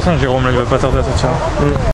façon, Jérôme, là, il va pas tarder à sortir.